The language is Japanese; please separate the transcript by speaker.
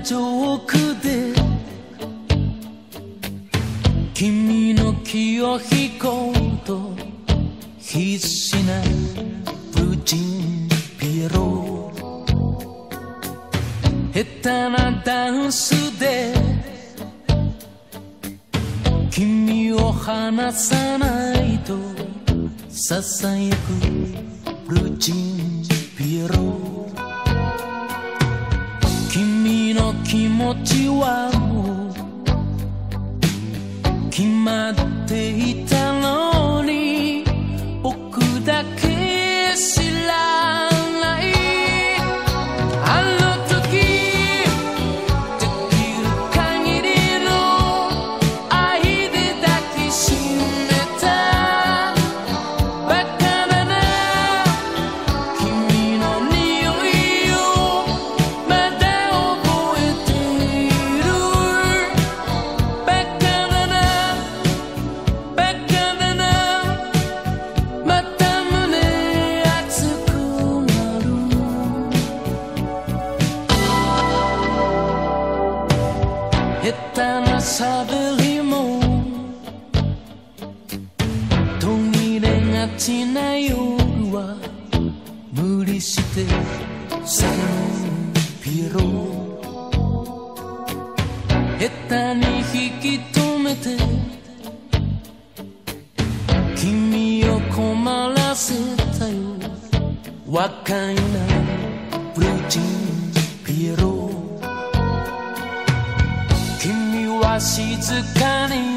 Speaker 1: 遠くで君の気を引こうと必死なブルーチンピエロ、下手なダンスで君を離さないとささやくブルーチンピエロ、君の気持ちはもう決まっていたのに僕だけ知らない。あの時できる限りの愛で抱きしめたバカだな君の匂いをまだ覚えている。バカだなバカだなまた胸熱くなる。下手な喋りも途切れがちな夜は無理してサルピエロ、下手に引き止めて君を困らせたよ若いなブルーチンピエロ、君は静かに